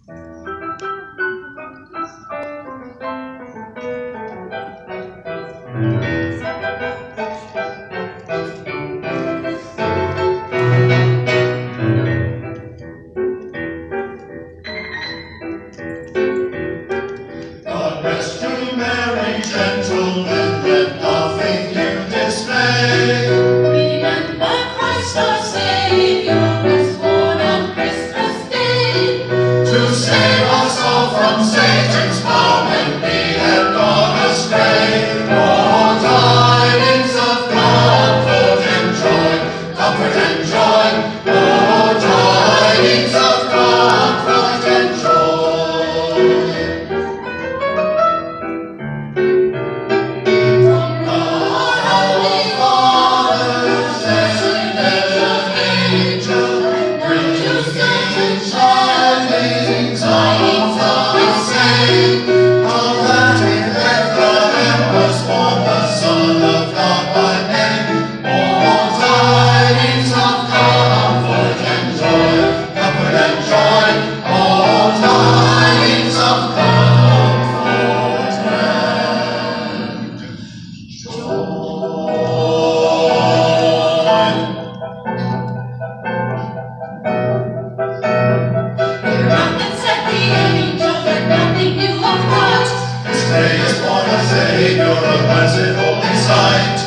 God rest you, merry gentlemen, let nothing you dismay. Remember Christ our Savior was born on Christmas Day, To save us all from Satan's power when we have gone astray. Oh, tidings of comfort and joy, comfort and joy. Oh, tidings of comfort and joy. from God Holy Father, messengers of angels, Bring to Satan tidings of the same, how that in Bethlehem was born the Son of God by name. Oh, tidings of comfort and joy, comfort and joy. Oh, tidings of comfort and joy. Nothing said the angel that nothing knew of Christ. This day is born a Savior, a blessed holy sight.